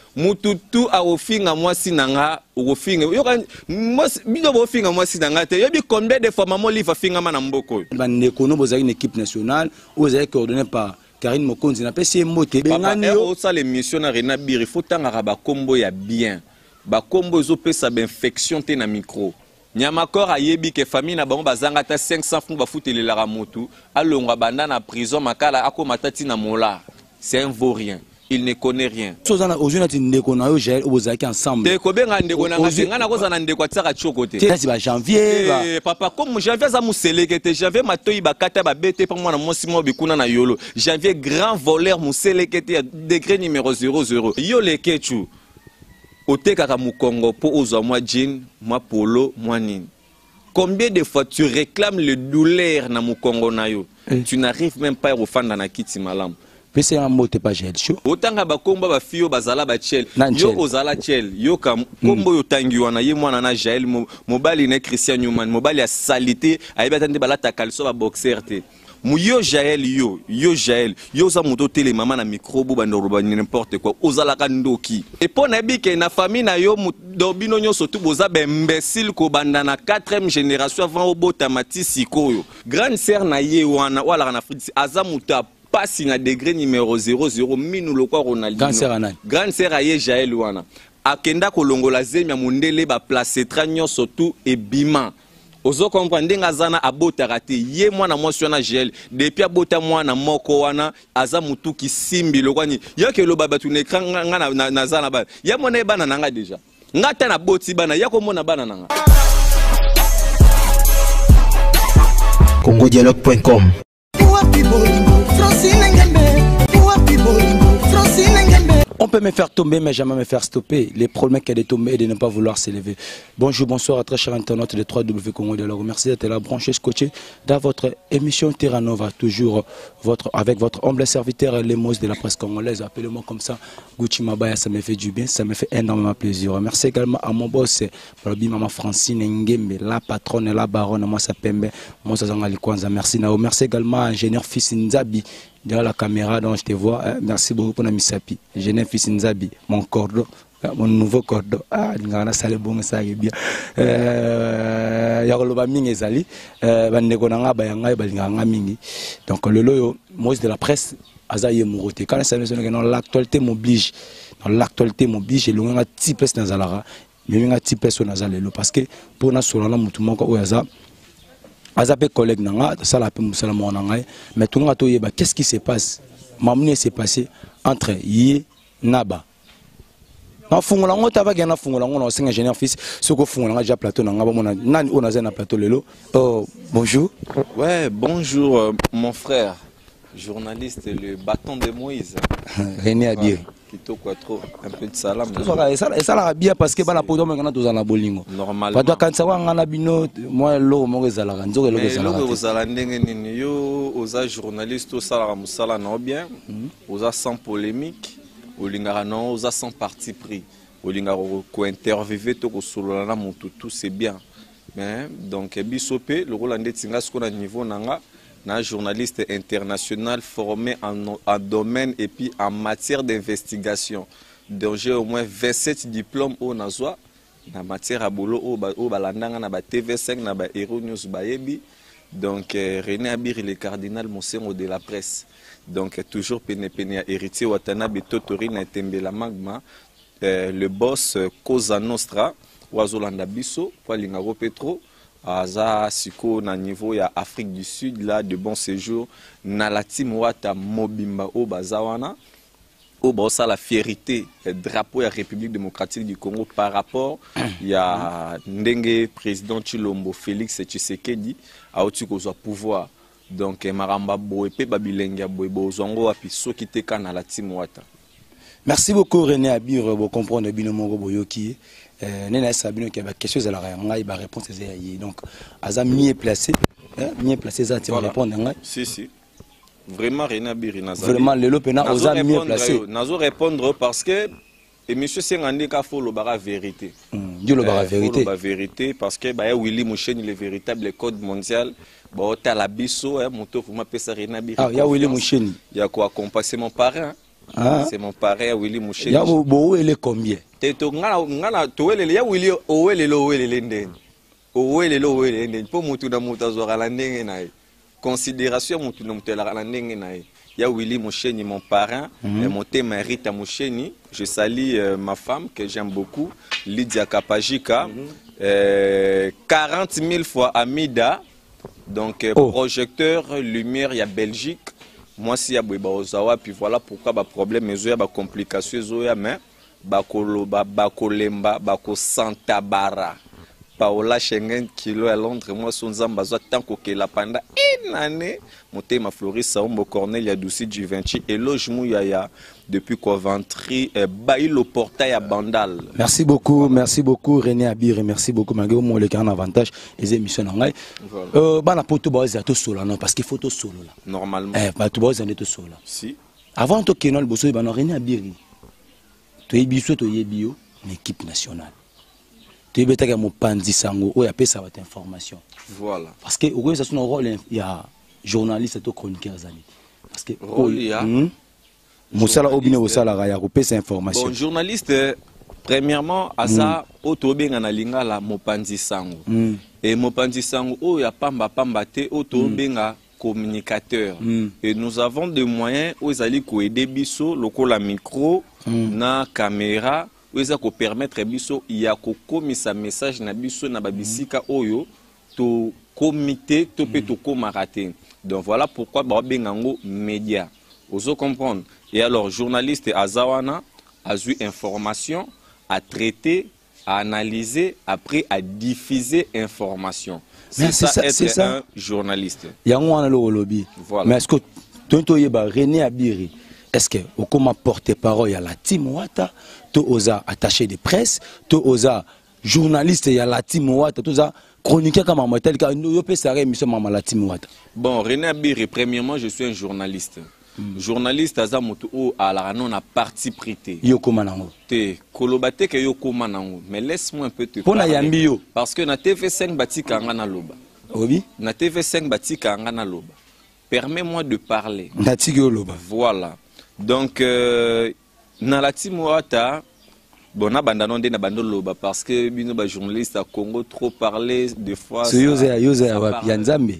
mututu a ofinga mwasi nanga ofinga yoka mwasi bido ofinga mwasi nanga te yebi combien de fois maman livre finga mana mboko bandeko no bozali une équipe nationale vous coordonné par Karine Mokonzi na pesi moté bengani yo ça les missions na Rena Bir il faut tanga ba kombo ya bien ba kombo zo pesa ba infection te na micro Nyamakor ayebi ke famille na bango bazanga ta 500 francs ba futela la motu alongwa banda na prison makala akomata tina mola c'est un vaurien. Il ne connaît rien. Janvier. Papa, comme janvier, ça m'a sélecté. Janvier, ma toy bakata ba bête pour moi, mon simon bikuna na yolo. Janvier, grand voleur, m'a sélecté degré numéro 00. Yo le kechu. Ote kaka mu Congo pour ozo moi jean, moi polo, moi nin. Combien de fois tu réclames le douleur na mu Congo na yo? Tu n'arrives même pas à refendre na kiti malam. Pese un mot pas gel chaud. Otanga ba komba ba fio bazala ba chel. Yo ozala chel. Yo kam kombo yo tangi wana ye mwana na Jael mobali ne Christian Newman mobali ya salité ayeba tande balata kalso ba boxer te. Yo Jael yo Jael yo za moto télé maman na micro bo bandoroba n'importe quoi ozala ka ndoki. Et pour na bike na famille na yo dobino nyonso tu boza ba imbécile ko banda na 4e génération avant obota matisi koyo. Grande sœur na ye wana wala na Fritz azamuta passe na degré numéro 00 minu lokwa Ronaldinho. Grande sœur aye Jael wana. Akenda kolongola zemia mundele ba place tranyo surtout et bima. Ozo comprendre ngazana abota raté ye mwana mwasi wana Jael depuis abota mwana moko wana aza mutu kisimbi lokwani yake lo baba tu n'écran nga na zana ba. Ya mona bana nanga déjà. Ngata na boti bana yako mona bana nanga. congodialogue.com On peut me faire tomber, mais jamais me faire stopper. Les problèmes qu'il y a de tomber et de ne pas vouloir s'élever. Bonjour, bonsoir à très chers internautes de 3W Congo Dialogue. Merci d'être là, branché, scotché dans votre émission Terra Nova. Toujours avec votre humble serviteur, Lemos de la presse congolaise. Appelez-moi comme ça, Gucci Mabaya, ça me fait du bien, ça me fait énormément plaisir. Merci également à mon boss, Maman Francine Ngembe, la patronne et la baronne, moi ça pembe, moi ça zangali kwanza. Merci Nao. Merci également à ingénieur Fils Nzabi. Derrière la caméra, donc je te vois. Merci beaucoup pour la misapi. Je n'ai fils Nzabi, mon cordon, mon nouveau cordon. Ah, il y a un salé bon, ça est bien. Il y a un mingi ezali. Bandekonanga bayanga balinganga mingi. Donc le loyo, moi de la presse, azaye mouroté. Quand ça me l'actualité m'oblige. Dans l'actualité m'oblige, et l'on a petit peu dans Zalara, mais on a petit peu sur Nazalelo parce que pour nous sur la moutouma quoi oyaza. Azapé collègue nanga ça la pe musala monanga mais tout nga to yeba qu'est-ce qui se passe mamune s'est passé entre yi naba na fungola ngota ba gena fungola ngona singa ingénieur fils soko fungola nga ja plateau nanga ba mona nani on a na plateau lelo oh bonjour ouais bonjour mon frère journaliste le bâton de Moïse René Abir kitoko trop un peu de salam et ça la bien parce que bana podo ngana to za bolingo normalement ba kansa wa ngana bino moi lo mo ezala nzoke lo ezala lo ezala ndenge nini yo oza journaliste au sala musala na bien oza sans polémique olingara non oza sans parti pris olingara ko interviewer to ko solola na mutu tout c'est bien mais donc bisope le rôle ndetinga ce qu'on a niveau nanga un journaliste international formé en domaine et puis en matière d'investigation. Donc j'ai au moins 27 diplômes au Nazwa, en matière à boulot au Balandanga, na ba TV5, na ba Hero News Bayebi. Donc René Abir, le cardinal Monsengo de la presse. Donc toujours Péné héritier Watanabe Totori na Tembela Magma, le boss Cosa Nostra, Wazolanda Bisso, Lingaro Petro. Aza siko na niveau ya Afrique du Sud là de bon séjour na la team wata mobimba o bazawana o bossa la fierté drapeau ya République démocratique du Congo par rapport ya ndenge président Chilombo Félix Tshisekedi a otu kozwa pouvoir donc maramba boye pe babilenga boye bozongo api soki te kana la team wata. Merci beaucoup René Abir pour comprendre bino moko boyoki. Nena Sabino qui a quelque chose à la réponse est donc Aza mieux placé ça tu vas répondre si vraiment René Abir vraiment le lopena Oza mieux placé nazo répondre parce que et monsieur Sengande ka faut le bara vérité Dieu le bara vérité vérité parce que ba Willy Moucheni le véritable code mondial ba ota la biso moto pour m'appeler ça René Abir ah ya Willy Moucheni ya quoi accompagner mon parrain C'est mon parrain Willy Mouchenji. Ya bo ele combien? Teto ngana to ele ya Willy owele ndeni. Owele ndeni. Po mutu na mutu azora la ndenge na ye. Considération mutu na mutu la ndenge na ye. Il y a Willy Moucheni, mon parrain, et mon thème Rita Moucheni. Je salue ma femme que j'aime beaucoup, Lydia Kapajika. 40 000 fois Amida, donc projecteur, lumière, il y a Belgique. Moi, si il y a Ozawa, puis voilà pourquoi le problème, il y a des complications, mais Bakoloba, Bakolemba, Bako Santa Bara. Paola Schengen kilo à Londres, moi son zambazo tant que la panda une année monté ma Floris Saombo Cornel ya Douci du 28 et loge Mouyaya depuis Coventry bail le portail à Bandal. Merci beaucoup René Abir, merci beaucoup Magou moi le cas en avantage les émissions en live. Bana poto ba za to solo non parce qu'il faut to solo là. Normalement. Ba to ba za to solo. Si. Avant to kenol boso ba no René Abir. To yebiso to yebio une équipe nationale. Tu es un mopanzi sango ou appelle ça votre information. Voilà. Parce que au ça son rôle il y a journaliste et chroniqueur zali. Parce que rôle il y a Moussala obine osala ya couper cette information. Bon journaliste premièrement asa otobenga na lingala mopanzi sango. Et mopanzi sango o ya pamba te otobenga communicateur. Et nous avons des moyens où ils ko aider biso lokola micro na caméra. Où ça ko permettre biso ya ko komisa message na biso na babisika oyo to comité to pe to komaraté. Donc voilà pourquoi ba bengango média. Oso comprendre. Et alors journaliste azawana a eu information, à traiter, à analyser, après à diffuser information. C'est ça être un journaliste. Yango wana lo lobby. Voilà. Mais est-ce que tonto yeba René Abiri est-ce que au comment porte-parole à la team Wata, to osa attaché de presse, to osa journaliste ya la team Wata, to osa chroniqueur comme matel ka yo pe sa émission mama la team Wata. Bon, René Abiri premièrement, je suis un journaliste. Journaliste aza moto o ala non a parti prité. Yo komanango. Te kolobate ke yo komanango, mais laisse-moi un peu te parler. Pona yambi yo parce que na TV5 batika ngana loba. Oui. Na TV5 batika ngana loba. Permets-moi de parler. Na tigyo loba. Voilà. Donc, dans la team Wata, bon, na bando loba parce que bino ba journaliste à Congo trop parlé des fois. C'est Yose Yanzambe.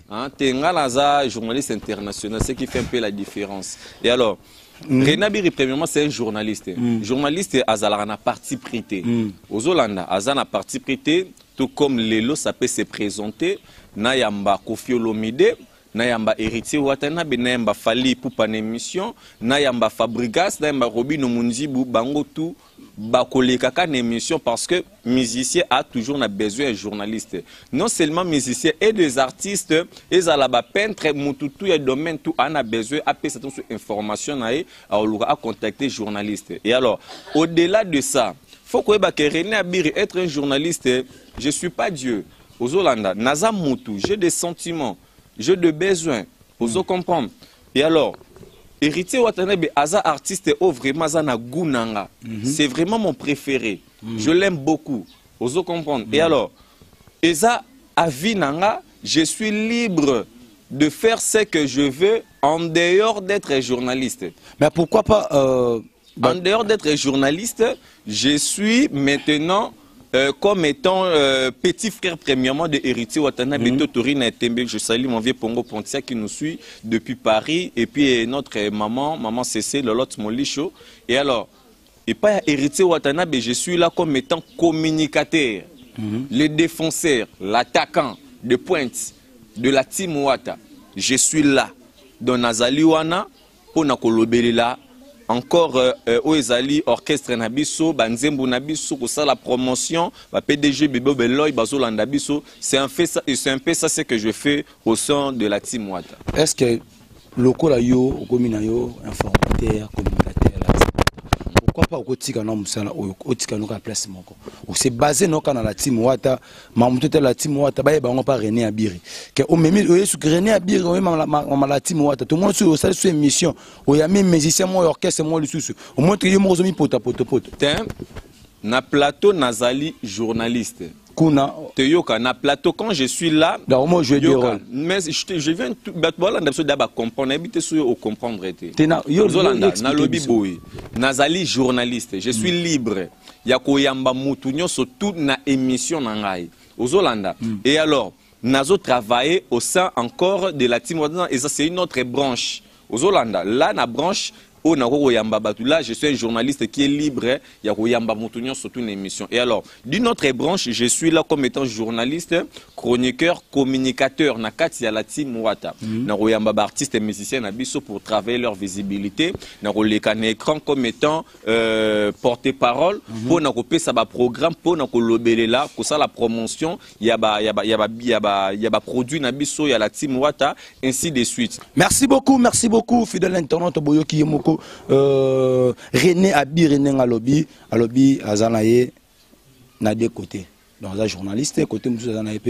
T'es journaliste international, ce qui fait un peu la différence. Et alors, René Abiri premièrement c'est un journaliste. Journaliste azalana parti prité. Aux Hollanda, azana parti prité, tout comme Lelo ça peut se présenter. Na yamba Kofi Olomide. Nayamba héritier Watanabe nayamba Fali pour une émission nayamba Fabrigas nayamba Robino Munzibu bango tout bakoleka ka émission parce que musicien a toujours besoin de journaliste non seulement musicien et des artistes et alaba peintre mututu et domaine tout en a besoin à payer cette information à contacter journaliste et alors au-delà de ça faut que René Abiri être un journaliste je suis pas Dieu aux Hollanda naza mutu j'ai des sentiments. J'ai de besoin, pour comprendre. Et alors, héritier Watanabe, Aza artiste, oh vraiment, Zana Gunanga. C'est vraiment mon préféré. Je l'aime beaucoup. Pour comprendre. Et alors, Eza Avinanga, je suis libre de faire ce que je veux en dehors d'être journaliste. Mais pourquoi pas en dehors d'être journaliste, je suis maintenant. Comme étant petit frère premièrement de héritier Watanabe Totorina et Tembe, je salue mon vieux Pongo Pontia qui nous suit depuis Paris et puis notre maman Cécile Lolotte Molicho. Et alors, et pas héritier Watanabe, je suis là comme étant communicateur, le défenseur, l'attaquant de pointe de la team Wata. Je suis là. Dans Nazali Wana, pour Nakolobelila. Encore Oezali orchestre nabiso banzembo nabiso ko ça la promotion ba PDG Bebo Beloy bazolanda biso c'est un peu ça ce que je fais au sein de la team Wata. Est-ce que lokola yo komina yo informateur communicateur là pourquoi pas okotika na musala okotika no ka place moko ou c'est basé no kana la team Wata mamuto la team Wata ba bango pa René Abiri que o memi o yesu René Abiri o mama la team Wata tout le monde sur ça sur émission o ya même musicien moi orchestre moi lisusu au montre yo mo zomi poto na plateau nazali journaliste kuna te yoka na plateau quand je suis là donc moi je des rôles mais je viens voilà d'abord d'abord comprendre habiter sur au comprendre te na yo na lobby boy nazali journaliste je suis libre ya koyamba mutu nyonso tout na émission na ngai ozolanda et alors nazo travailler au sein encore de la team et ça c'est une autre branche ozolanda là na branche au là, je suis un journaliste qui est libre, il y a surtout une émission. Et alors, d'une autre branche, je suis là comme étant journaliste, chroniqueur, communicateur, nakati ya la team Wata. Na royamba artiste et musicien nabiso pour travailler leur visibilité. Na roleka na écran comme étant porte-parole pour na kopé ça ba programme pour na kolobele là, pour ça la promotion, il y a produit nabiso ya la team Wata ainsi de suite. Merci beaucoup fidèle internaute Boyoki Yemoko. René Abi René Alobi Azanaye na deux côtés dans un journaliste côté monsieur Azanaye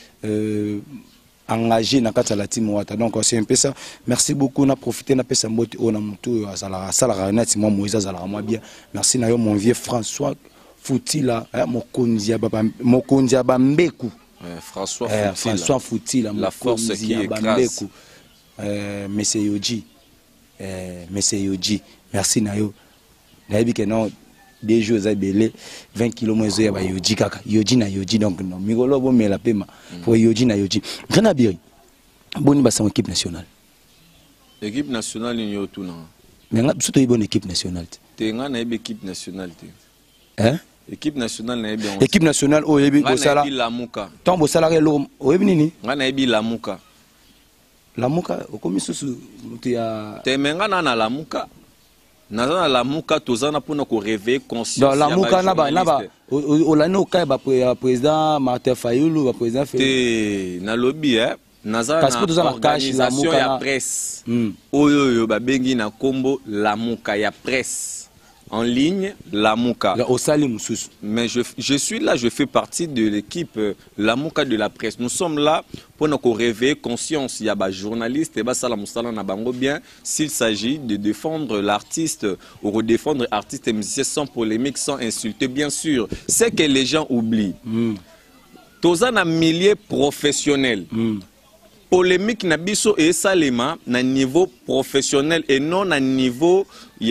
engagé na kati la team Wata donc c'est un peu ça. Merci beaucoup na profiter na pesa mbote o na mutu azala sala na ti Moïse azala moi bien merci na yo mon vieux François Foutila mokonzi ya bambeku François Foutila la force qui écrase Monsieur Yoji Monsieur Yoji, merci Nayo. Naïbi que non, des jours à belé, 20 km à Yoji kaka. Yoji na Yoji donc non. Migolo bon mais la pema. Pour Yoji na Yoji. Grenabiri. Boni basa en équipe nationale. Équipe nationale ni yo tout non. Mais nga surtout une bonne équipe nationale. Te nga na équipe nationale te. Hein? Équipe nationale na yebi. Équipe nationale o yebi ko sala. La muka. Tombo salarié lo o yebi nini? Nga na yebi la muka. La muka okomi susu mutu ya temenga na la muka na la muka tozana pona ko réveiller conscience dans la muka na ba olano ka ba président Martin Fayulu ba président te na lobby nazana organisation ya presse oyo ba bengi na kombo la muka ya presse en ligne, la Mouka. Mais je suis là, je fais partie de l'équipe la Mouka de la presse. Nous sommes là pour nous réveiller conscience. Il y a des journalistes et bien s'il s'agit de défendre l'artiste ou de défendre l'artiste et musicien sans polémique, sans insulter, bien sûr. C'est que les gens oublient. Tous un millier professionnel. Polémique na biso et salema na niveau professionnel et non na niveau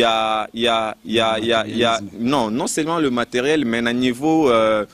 non seulement le matériel mais na niveau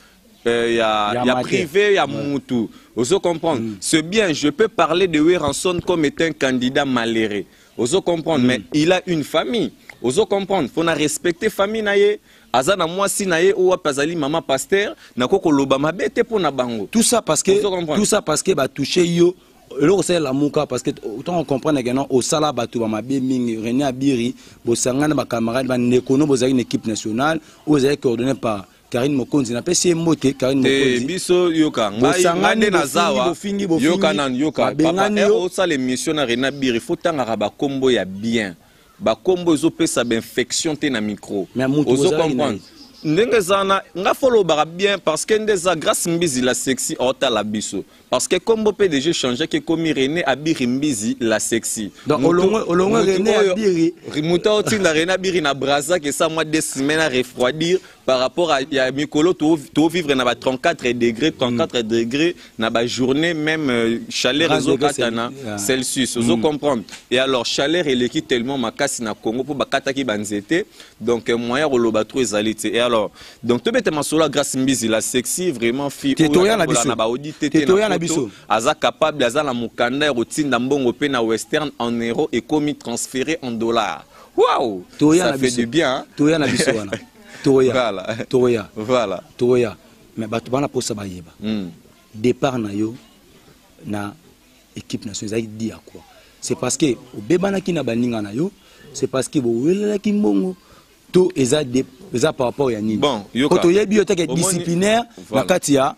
privé ya mutu. Vous comprendre c'est bien je peux parler de Weranson comme étant un candidat malheureux. Vous comprendre mais il a une famille. Vous comprendre faut na respecter famille naie. Azana moi si naie ou pazali maman pasteur na koko loba mabete pour na bango. Tout ça parce que ba toucher yo. Alors c'est la mouka parce que autant on comprend que non au sala batu ba mabe mingi René Abiri bo sangana ba camarade ba nekono bo une équipe nationale ou vous coordonné par Karine Mokonzi na pesi moté Karine Mokonzi biso yoka ngande na zawa yoka nan yoka papa au sala émission na René Abiri faut tanga ba kombo ya bien ba kombo zo pesa ba infection te na micro ozo comprendre ndenge zana nga follow bara bien parce que ndeza grâce mbizi la sexy ota la biso parce que comme PDG changer que comme René Abiri mbizi la sexy donc olongo René Abiri muta otinda René Abiri na braza que ça moi 2 semaines à refroidir par rapport à ya mikolo to vivre na ba 34 degrés na ba journée même chaleur réseau katana Celsius vous comprendre et alors chaleur et l'équipe tellement makasi na Congo pour bakata ki banzete donc moyen roloba trop ezalite et alors donc to bete masola grâce mbizi la sexy vraiment fille na ba audité aza capable aza na mukanda ya rotinda mbongo pe na western en euro et commis transféré en dollars. Waouh, ça fait du bien. Toya na biso wana. Toya. Voilà. Toya. Mais batu bana posa ba yeba. Départ na yo na équipe nationale dit à quoi? C'est parce que obebana ki na baninga na yo, c'est parce que bo welela ki mbongo. Tout eza par rapport à nini. Bon, yoka. Koto yebi yo teke disciplinaire na katia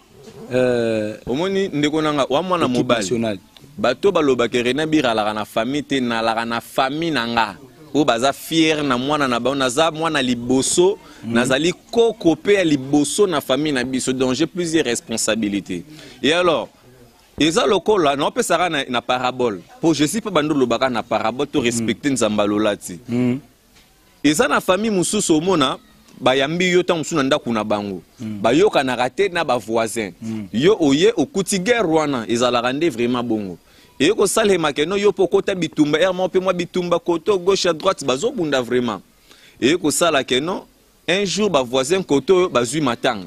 omoni ndeko nanga wa mwana mobile bato baloba ke René Abiri ala na famille te na la na famille nanga o baza fier na mwana na ba naza mwana liboso nazali koko pe liboso na famille na biso donc j'ai plusieurs responsabilités et alors eza lokola na opesaka na parabole pour je sais pas bando lobaka na parabole to respecter nzamba lolati eza na famille mususu omona bayambi yo ta musu na ndako na bango bayoka na raté na ba voisin yo oye okuti guerre wana ezalaka nde vraiment bongo et ko salema keno yo pokota bitumba ermo pe moi bitumba koto gauche à droite bazobunda vraiment et ko sala keno un jour ba voisin koto bazui matanga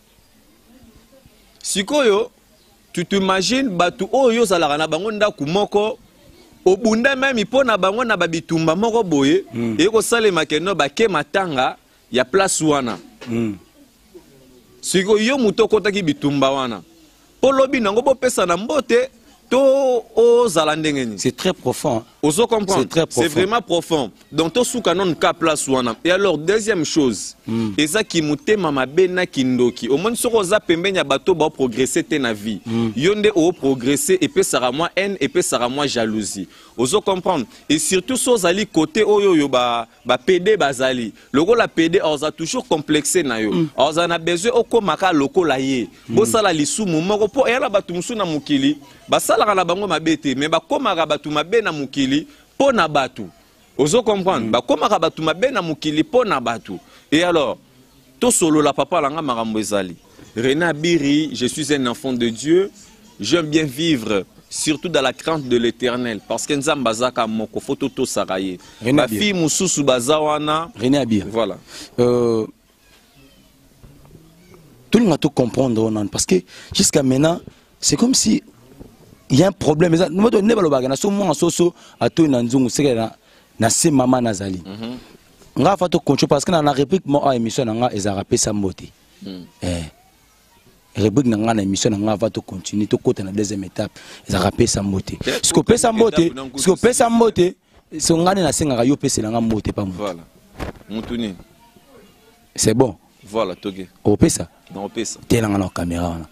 sikoyo tu t'imagines batu oyo zalaka na bango ndako moko obunda même pona bango na babitumba moko boye et ko salema keno ba ke matanga ya place wana siko yo muto kotaki bitumba wana polobi nango bopesa na mbote to o zalandengeni. C'est très profond. Oso comprendre. C'est vraiment profond. Donc to souka non ka place wana. Et alors deuxième chose, eza ki mutema mabe na kindoki. Au moins soko za pembenya bato ba progresser te na vie. Yonde o progresser et pesara moi haine et pesara moi jalousie. Oso comprendre. Et surtout so zali côté oyo yo ba PD bazali. Loko la PD oza toujours complexé na yo. Oza na besoin okomaka loko la ye. Bo sala lisumu moko po yala batu musu na mukili. Basala na bango mabete mais bakomaka batu mabe na mukili po na batu. Ozo comprendre bakomaka batu mabe na mukili po na batu. Et alors to solo la papa langa makambo ezali. René Abiri, je suis un enfant de Dieu, j'aime bien vivre surtout dans la crainte de l'Éternel parce que nzamba zaka moko foto to saraye. Ma fille mususu bazawana René Abiri. Voilà. Tout le monde a tout comprendre parce que jusqu'à maintenant c'est comme si il y a un problème. Nous devons nous baga na somo soso ato na nzungu sekela na se mama nazali. Nga fa to contrôle parce que na réplique mo a émission nga ezara pesa mbote. Réplique na nga na émission nga va to continuer to kota na deuxième étape ezara pesa mbote. Ce que pesa mbote so ngane na senga yo pesa nga mbote pa mbote. Voilà. Mutuni. C'est bon. Voilà toge. O pesa. Non pesa. Telanga na caméra wana.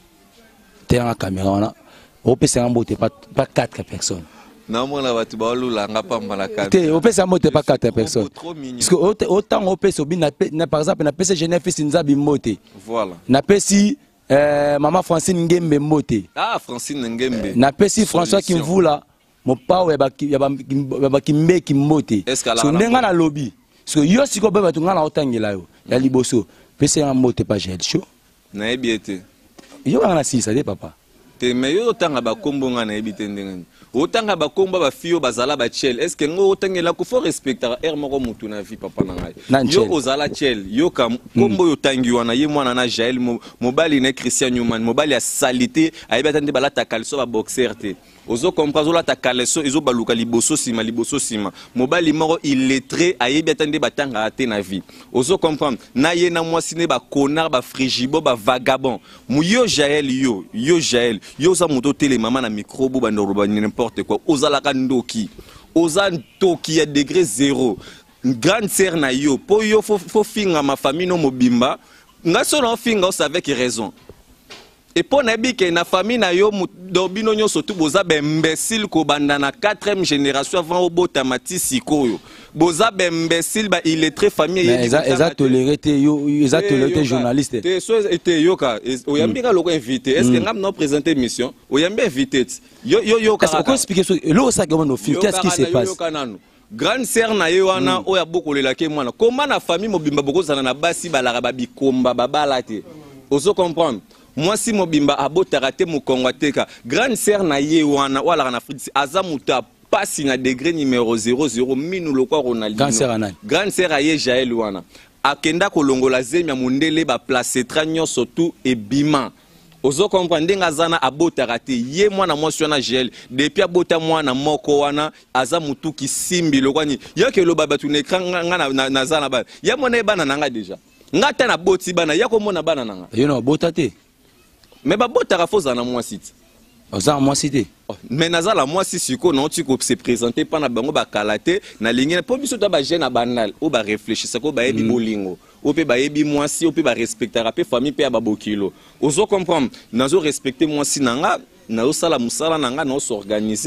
Telanga caméra wana. Au pesa mbote pas 4 personnes. Non moi la batu ba lula nga pa malaka. Au pesa mbote pas 4 personnes. Parce que autant au pesa na par exemple na pesa Genefis Nzabi mbote. Voilà. Na pesi maman Francine Ngembe mbote. Ah Francine Ngembe. Na pesi François Kimvula mo pa ya ba kimbe kimbote. So ndenga na lobby. So yo siko ba batu ngana otangela yo. Ya liboso. Pesa mbote pas j'ai chaud. Na ebiete. Yo ngana si ça de papa. Te meyo otanga ba kombo nga na ebite ndengani. Otanga ba kombo ba fio bazala ba chel. Est-ce que ngo otangela ko faut respecter er moko mutu na vie papa na ngai. Yo ozala chel, yo ka kombo yo tangi wana ye mwana na Jael mobali na Christian Newman, mobali ya salité, ayeba tande balata kalso ba boxer te. Ozo comprendre la ta kaleso ezo baluka liboso sima mobali moko illettré ayebi atande batanga ate na vie. Ozo comprendre na ye na mwasi ne ba connard ba frigibo ba vagabond mu yo Jael yo za moto télé maman na microbo ba ndoroba n'importe quoi ozala ka ndoki oza ntoki ya degré 0 grande sœur na yo po yo fo finga ma famille no mobimba nga solo finga o avec raison. Et pour que na famille na yo dobino nyonso tu boza imbécile ko banda na 4e génération avant au botamati sikoyo boza imbécile ba illettré famille eza toléré te yo eza toléré journaliste te so était yoka oyambi ka loko invité est-ce que ngam no présenter mission oyambi invité yo ka est-ce qu'on expliquer so lo sa gamo no film qu'est-ce qui se passe grande sœur na yo wana oya bokolela ke mwana comment na famille mobimba bokozana na basi balaka babikomba babala te ozo comprendre. Moi si mobimba abotaka te mokongo teka grande sœur na ye wana wala na Fritz azamuta pasi na degré numéro 00 minu lokwa Ronaldinho grande sœur aye Jael wana akenda kolongola zemia mundele ba place tranyo surtout et bima ozo comprendre ndenga zana abotaka te ye mwana mwasi wana Jael depuis abota mwana moko wana azamutu kisimbi lokwani yake lo baba tu n'écran nga na zana ba ya mona bana nanga déjà ngata na boti bana yako mona bana nanga yo no botate. Mais botaka foza na moi site. Oza moi cité. Mais nazala moi si siko non tu ko se présenter pas na bango ba kalaté na ligne po biso ta ba jeune banal ou ba réfléchir ça ko ba yebi bolingo. O pe ba yebi moi si o pe ba respecter rapé famille pe ba bokilo. Ozo comprendre nazo respecter moi si nanga na osala musala nanga na s'organiser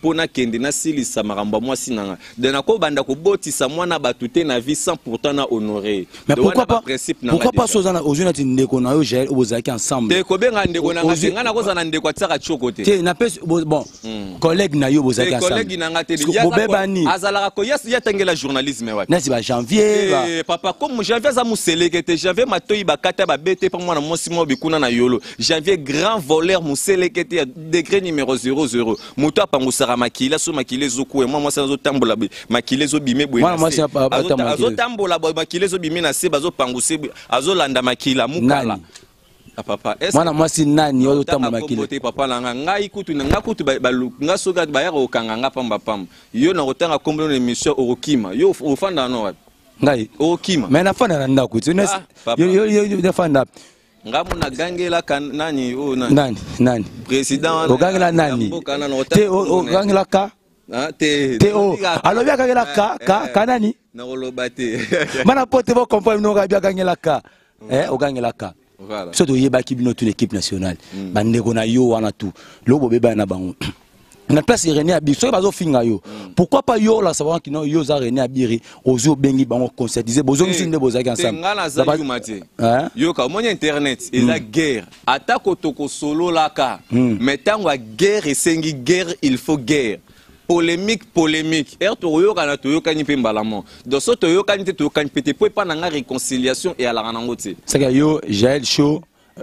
pona kende na silisa makambo moi sinanga de na ko banda ko botisa mwana batute na vie sans pourtant na honorer. Mais pourquoi pas sozana ozuna ti ndeko na yo Jaël obozaki ensemble te ko benga ndeko na nga na ko zana ndeko tsaka chokote te na pes bon collègue na yo bozaki ensemble collègue na nga te bobebani azala ko ya tangela journalisme wa nasi ba janvier papa comme janvier za muselekete janvier matoyi bakata ba bete pa mwana mosi mo bikuna na yolo janvier grand voleur muselekete degré numéro 00 moto apangusaka makila so makile zokuwe moi ça zo tambola makile zo bime boye azo tambola makile zo bime na se bazo panguse azo landa makila mukala papa est mwana mwasi nani yo tambola makile papa langa ngai kutu nga kutu nga soga ba yako kanganga pamba pamba yo na kotanga kombo na émission orokima yo ofanda no wapi ngai orokima mais na fanda na ndako yo na fanda ngamu na gangela nani o nani président o gangela nani te o gangela ka te o alobi gangela ka nani na koloba te mana pote bo comprendre no ga gangela ka o gangela ka surtout yebaki bino toute l'équipe nationale bandeko na yo wana tout lobo beba na bango na place René Abiri so bazo finga yo pourquoi pas yo la savoir que non yo za René Abiri ozo bengi bango concertiser bozo nsinde bozaki ensemble ngala za yu mate yo ka monya internet et la guerre atako toko solo laka mais tango guerre esengi guerre il faut guerre polémique to yo kana to yo kani pe mbalamo do so to yo kani te to kani pete po pa na réconciliation et à la ranangote c'est que yo Jaël Show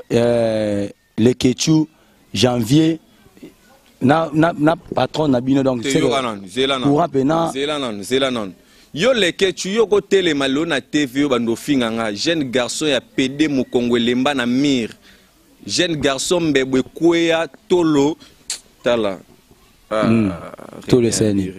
le Kechu janvier na patron na bino donc c'est courant pena zelanon yo leke tu yo ko tele malona TV yo bando finganga jeune garçon ya PD mu Kongolemba na mir jeune garçon mbebwe kwea tolo tala tout le seni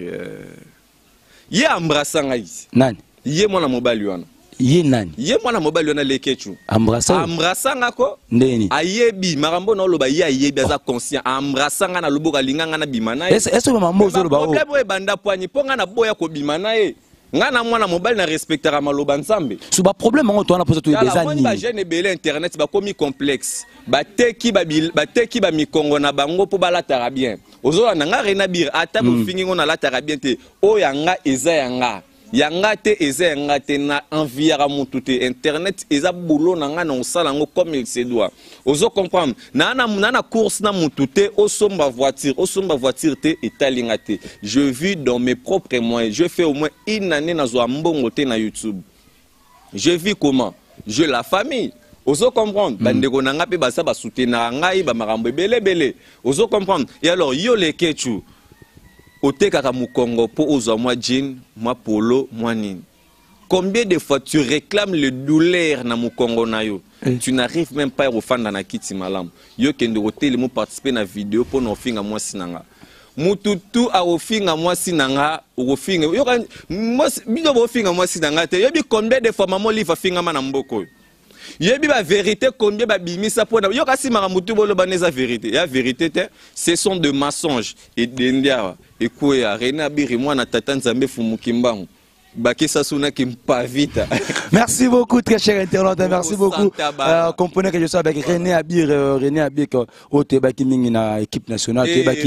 ye embrassanga ici nani ye mwana mobali wana ye nani ye mwana mobali wana lekechu embrassanga ko ndeni ayebi makambo na loba ye ayebi aza conscient embrassanga na loboka linganga na bimana est-ce que mambo zo loba problème e banda poani ponga na boya ko bimana e ngana mwana mobali na respectera maloba nzambe so ba problème ngo to na posa to des années ba jeune belé internet ba komi complexe bateki ba mikongo na bango po balatara bien ozola nga René Abiri ata bo fingi ngo na latara bien te o yanga eza yanga te eza yanga te na enviara mutu te internet eza boulot na nga na osala ngo comme il se doit ozo comprendre na course na mutu te osomba voiture te etalinga te je vis dans mes propres moyens je fais au moins une année na zo mbongo te na YouTube je vis comment je la famille ozo comprendre bandeko na nga pe basa ba soutenir ngai ba makambo belé ozo comprendre et alors yo le kechu otekaka mukongo po ozwa moi jean moi polo moi nini combien de fois tu réclames le douleur na mukongo na yo tu n'arrives même pas à refanda na kiti malam yo kende hôtel mo participer na vidéo po no finga moi sinanga mututu a ofinga moi sinanga ofinga yo kan moi bido bo finga moi sinanga te yo bi combien de fois maman lifa finga mana mboko yebi ba vérité combien ba bimisa pona yo kasi maramutu bolo baneza vérité ya vérité te ce sont de mensonges et dendia et quoi René Abiri moi na tata nzambe fumukimbangu bakisa suna kimpavita. Merci beaucoup très cher internaute, merci beaucoup. Comprenez que je suis avec René Abiri au Tebaki na équipe nationale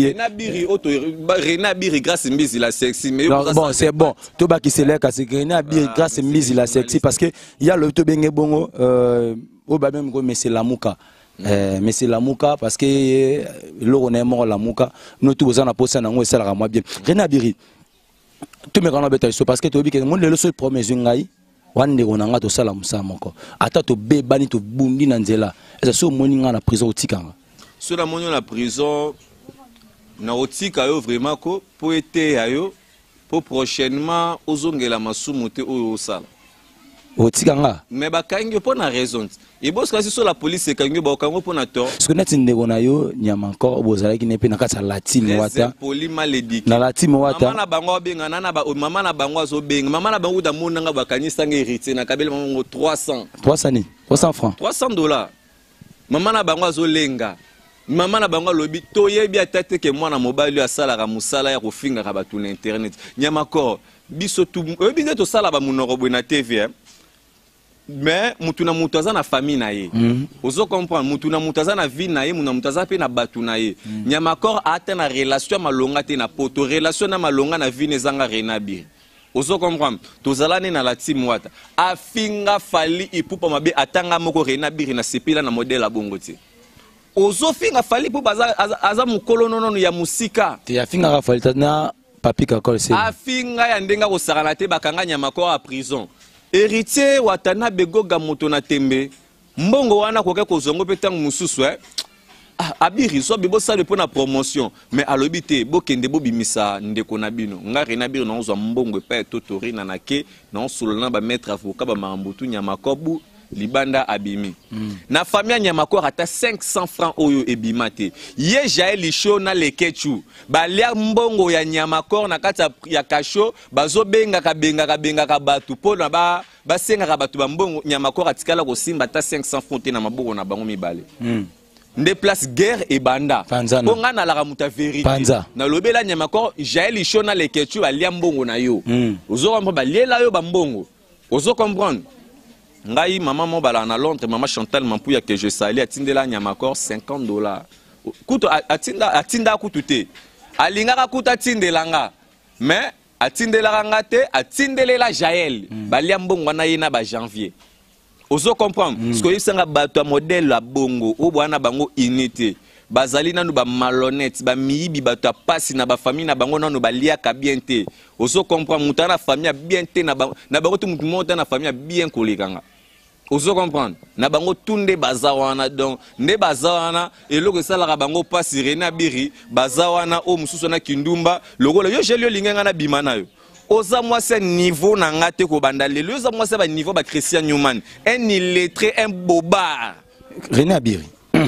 René Abiri grâce Mbizi la sexy mais bon c'est bon Tobaki c'est là parce que René Abiri grâce Mbizi la sexy parce que il y a le Tobenge bongo au ba même mais c'est Lamuka. Mais c'est Lamuka parce que le on est mort Lamuka nous tous on a posé na ngo ça la moi bien René Abiri tout me rend bête parce que tu dis que mon le seul premier ngai wande onanga to sala musamoko ata to be bani to bundi na nzela eza so moni nga na prison otikanga so la moni na prison na otika yo vraiment ko po ete ayo po prochainement ozongela masumu te oyo sala otikanga mais bakangi po na raison et boss kasi so la police ekangi ba okango po na tort ce que neti ndeko na yo nyama encore bozala ki nepe na kata latine wata poli malédique na latine wata mama na bango benga na ba mama na bango azo benga mama na bango da monanga bakanisa nga héritier na kabela mango 300 ni 300 francs $300 mama na bango azo lenga mama na bango lobi to yebi atate ke mwana mobali asala ka musala ya kofinga ka batu na internet nyama ko biso tu biso to sala ba munoko bwe na TV mais mutu na mutu aza na famille na ye ozo comprendre mutu na mutu aza na vie na ye muna mutu aza pe na batu na ye Nyamakor ata na relation malonga te na poto relation na malonga na vie nezanga Rena Biri ozo comprendre tozalane na la team wata afinga fali ipupa mabe atanga moko Rena Biri na sepela na modèle abongo te ozo finga fali ipupa aza mukolo nono ya musika te afinga fali na papi kakol se afinga ya ndenga ko sakana te bakanga Nyamakor a prison héritier watana begoga moto na tembe mbongo wana koke kozongo pe tangu mususu Abiri so bebo sale po na promotion mais alobi te bokende bobimisa ndeko na bino nga Rena Biri na ozwa mbongo pe totori na nake na solana ba maître avocat ba marambutu Nyamakor bu libanda abimi na famille Nyamakor ata 500 francs oyo ebimate ye Jael Lisho na lekechu balia mbongo ya Nyamakor na kati ya kasho bazo benga ka batu po na ba senga ka batu ba mbongo Nyamakor atikala ko simba ata 500 francs na maboko na bango mibale nde place guerre et banda bonga na la ramuta vérité na lobela Nyamakor Jael Lisho na lekechu balia mbongo na yo ozo comprendre balela yo ba mbongo ozo comprendre ngai maman mo bala na Londres maman Chantal Mampuya que je salue atindela Nyamakor $50 kuto atinda kutu te alingaka kuta atindelanga mais atindelaka ngate atindelela Jael balia mbongo na yena ba janvier ozo comprendre parce que yisanga bato a modèle la bongo o bwana bango unité bazali nanu ba malhonnête ba miyibi bato pasi na ba famille na bango nanu balia ka bien te ozo comprendre mutana famille bien te na bango tu mutu monta na famille bien kolekanga ozo comprendre na bango tunde bazawana donc nde bazawana eloko esalaka bango pasi Rena Biri bazawana o mususu na kindumba lokola yo jelio lingenga na bima na yo oza mwase niveau na ngate ko banda lelo oza mwase ba niveau ba Christian Newman un illettré un bobard Rena Biri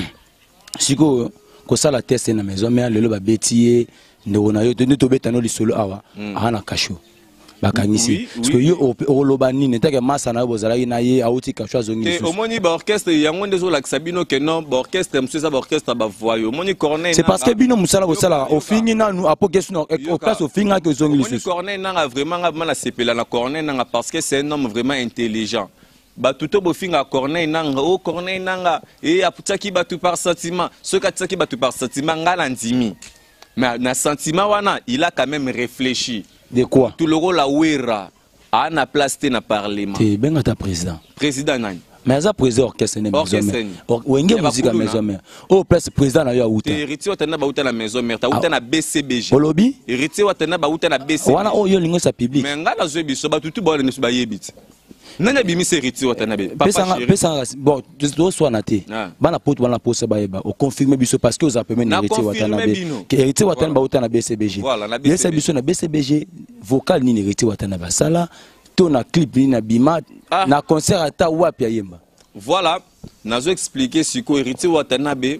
siko ko sala test na maison mais lelo ba betier ndeko na yo to betano lisolo awa ana kasho bakangisi parce que yo oloba nini teke masa na bozala na ye auti kasho azongi au moni ba orchestre yango ndezo la sabino ke non ba orchestre msuza ba orchestre ba voyo moni cornet c'est parce que bino musala bosala au fini na nous apokesu no au place au finga ke zongi moni cornet na vraiment na sepela na cornet na parce que c'est un homme vraiment intelligent batuto bofinga cornet nanga o cornet nanga et aputaki batu par sentiment ce kataki batu par sentiment ngala ndimi mais na sentiment wana il a quand même réfléchi. De quoi? Tout le rôle à Ouera a na place na parlement. Tu ben ta président. Président nani? Mais ça président orchestre ne maison mère. Wenge musique à maison mère. Oh place président na yo outa. Héritier watana ba outa na maison mère, ta outa na BCBG. Olobi? Héritier watana ba outa na BCBG. Wana oh yo lingo sa public. Mais ngala zo biso ba tutu ba ne so ba yebit. Nana bimi héritier watana be. Pesa bon, do so na te. Bana pote bana poste ba yeba. O confirmer biso parce que aux appelés héritier watana be. Que héritier watana ba outa na BCBG. Voilà na BCBG. Biso na BCBG vocal ni héritier watana ba sala. To na clip ni na bima na concert ata wapi yemba. Voilà, nazo expliquer ce que héritier watanabe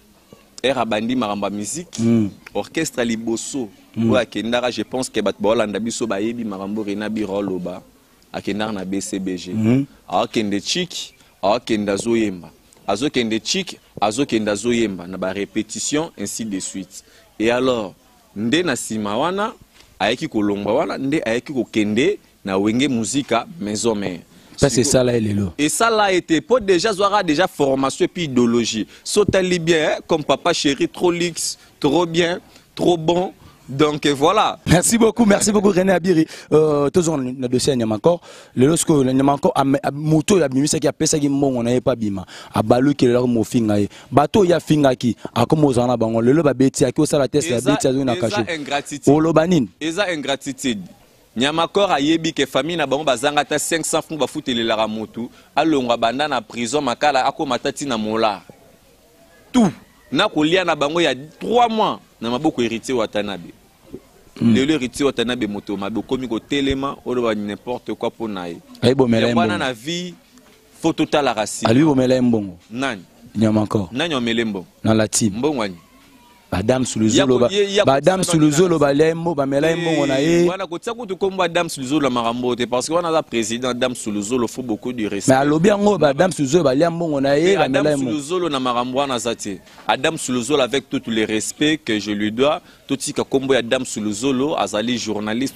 era bandi maramba musique orchestre liboso ou akendara je pense que bat bolanda biso ba yebi marambo Rena Biri roloba akendara na BCBG akende chic akenda zoyemba azokende chic azokenda zoyemba na ba répétition ainsi de suite et alors nde na sima wana ayeki kolongwa wana nde ayeki kokende na wenge musica maison mère. C'est ça là, et ça là a été pour déjà aura déjà formation et puis idéologie. Sautali bien, hein, comme papa chéri, trop luxe, trop bien, trop bon. Donc voilà. Merci beaucoup Rena Biri. Toujours le dossier Nyamakor. Le lorsque Nyamakor a moto la bimisa qui a pesa qui mon on n'avait pas bima. A balu qui leur mo finga. Bato ya finga qui a comme aux en bango. Le ba beti a qui au sala test la beti a zona caché. Au lobanin. Eza ingratitude. Nyamakor a yebi ke famille na bango bazanga ta 500 francs ba futelela la moto alongwa banda na prison makala akomata tina mola tout na kolia na bango ya 3 mois na maboko héritier watanabe le héritier watanabe moto mabo komi ko telema oloba n'importe quoi pour nae ay bomela mbongo na vie faut total la racine ali bomela mbongo nani Nyamakor nani omelembo na la team mbongo ani Madame Suluzolo, Madame Suluzolo, Balemo, Bamelemo, on a eu. Voilà, quand tu comme Madame Suluzolo, Marambote, parce qu'on a la présidente, Madame Suluzolo, il faut beaucoup de respect. Mais à l'Obiango, Madame Suluzolo, Balemo, on a eu. Madame Suluzolo, Namarambo, Nazati. Madame Suluzolo, avec tout le respect que je lui dois, tout ce que comme Madame Suluzolo, Azali journaliste,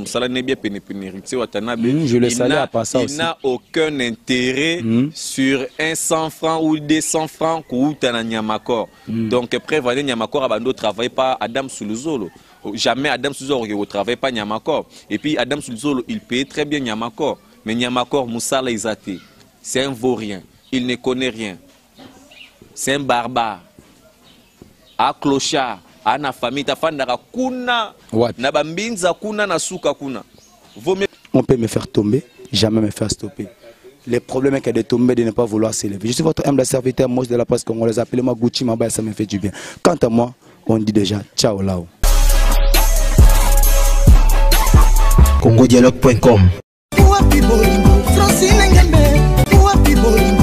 je le salue à part ça aussi. Il n'a aucun intérêt sur un 100 francs ou 200 francs ou Tananyamako. Donc, prévenez Nyamakor. Ne travaille pas Adam Suluzolo. Jamais Adam Suluzolo ne travaille pas Nyamakor. Et puis Adam Suluzolo, il paye très bien Nyamakor. Mais Nyamakor, Moussala Izate, c'est un vaurien. Il ne connaît rien. C'est un barbare. A clochard. A na famille. Ta femme n'a kuna. Na bambinza kuna na suka kuna. On peut me faire tomber, jamais me faire stopper. Les problèmes est de tomber, de ne pas vouloir s'élever. Je suis votre humble serviteur, Mos de la presse congolaise. Appelez-moi Gucci Maba, ça me fait du bien. Quant à moi, on dit déjà ciao là-haut. CongoDialogue.com